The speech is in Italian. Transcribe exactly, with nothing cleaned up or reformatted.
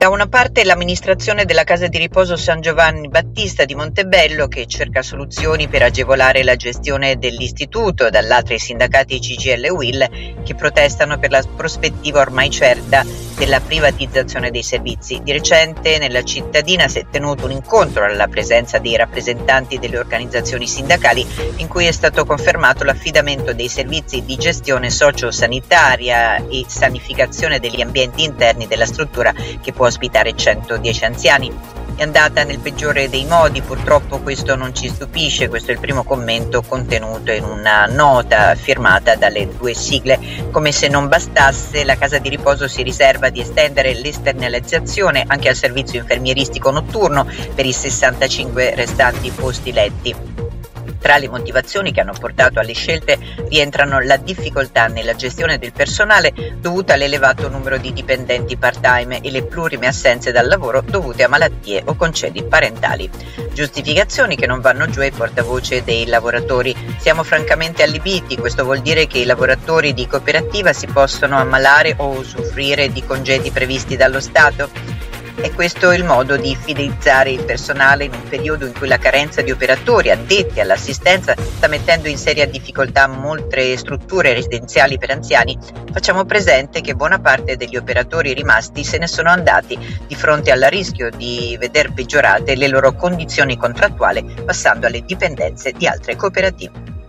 Da una parte l'amministrazione della casa di riposo San Giovanni Battista di Montebello, che cerca soluzioni per agevolare la gestione dell'istituto, dall'altra i sindacati C G I L e U I L che protestano per la prospettiva ormai certa della privatizzazione dei servizi. Di recente nella cittadina si è tenuto un incontro alla presenza dei rappresentanti delle organizzazioni sindacali in cui è stato confermato l'affidamento dei servizi di gestione sociosanitaria e sanificazione degli ambienti interni della struttura, che può ospitare centodieci anziani. È andata nel peggiore dei modi, purtroppo questo non ci stupisce. Questo è il primo commento contenuto in una nota firmata dalle due sigle. Come se non bastasse, la casa di riposo si riserva di estendere l'esternalizzazione anche al servizio infermieristico notturno per i sessantacinque restanti posti letti. Tra le motivazioni che hanno portato alle scelte rientrano la difficoltà nella gestione del personale dovuta all'elevato numero di dipendenti part-time e le plurime assenze dal lavoro dovute a malattie o concedi parentali. Giustificazioni che non vanno giù ai portavoce dei lavoratori. Siamo francamente allibiti, questo vuol dire che i lavoratori di cooperativa si possono ammalare o usufruire di congedi previsti dallo Stato? È questo il modo di fidelizzare il personale in un periodo in cui la carenza di operatori addetti all'assistenza sta mettendo in seria difficoltà molte strutture residenziali per anziani? Facciamo presente che buona parte degli operatori rimasti se ne sono andati di fronte al rischio di veder peggiorate le loro condizioni contrattuali, passando alle dipendenze di altre cooperative.